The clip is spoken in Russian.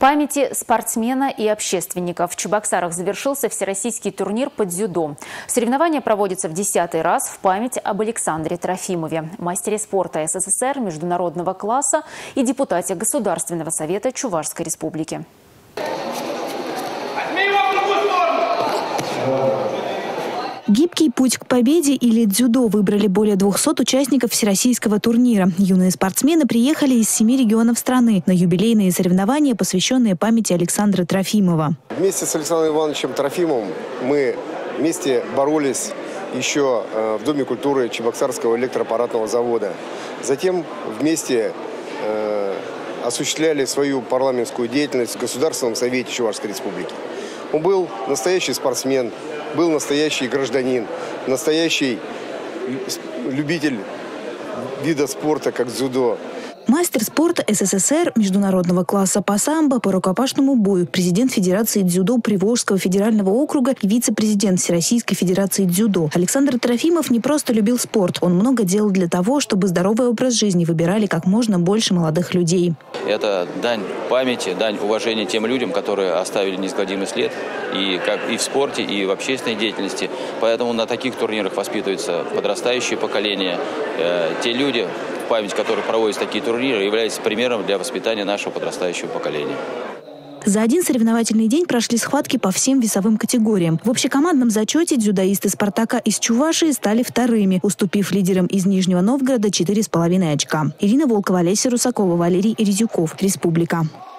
Памяти спортсмена и общественников. В Чебоксарах завершился всероссийский турнир по дзюдо. Соревнования проводятся в 10-й раз в память об Александре Трофимове, мастере спорта СССР международного класса и депутате Государственного совета Чувашской республики. Гибкий путь к победе или дзюдо выбрали более 200 участников всероссийского турнира. Юные спортсмены приехали из 7 регионов страны на юбилейные соревнования, посвященные памяти Александра Трофимова. Вместе с Александром Ивановичем Трофимовым мы вместе боролись еще в Доме культуры Чебоксарского электроаппаратного завода. Затем вместе осуществляли свою парламентскую деятельность в Государственном совете Чувашской республики. Он был настоящий спортсмен, был настоящий гражданин, настоящий любитель вида спорта, как дзюдо. Мастер спорта СССР международного класса по самбо, по рукопашному бою, президент Федерации дзюдо Приволжского федерального округа и вице-президент Всероссийской Федерации дзюдо. Александр Трофимов не просто любил спорт. Он много делал для того, чтобы здоровый образ жизни выбирали как можно больше молодых людей. Это дань памяти, дань уважения тем людям, которые оставили неизгладимый след и в спорте, и в общественной деятельности. Поэтому на таких турнирах воспитывается подрастающее поколение. Те люди, в память которых проводятся такие турниры, являются примером для воспитания нашего подрастающего поколения. За один соревновательный день прошли схватки по всем весовым категориям. В общекомандном зачете дзюдоисты «Спартака» из Чувашии стали вторыми, уступив лидерам из Нижнего Новгорода 4,5 очка. Ирина Волкова, Олеся Русакова, Валерий Резюков. Республика.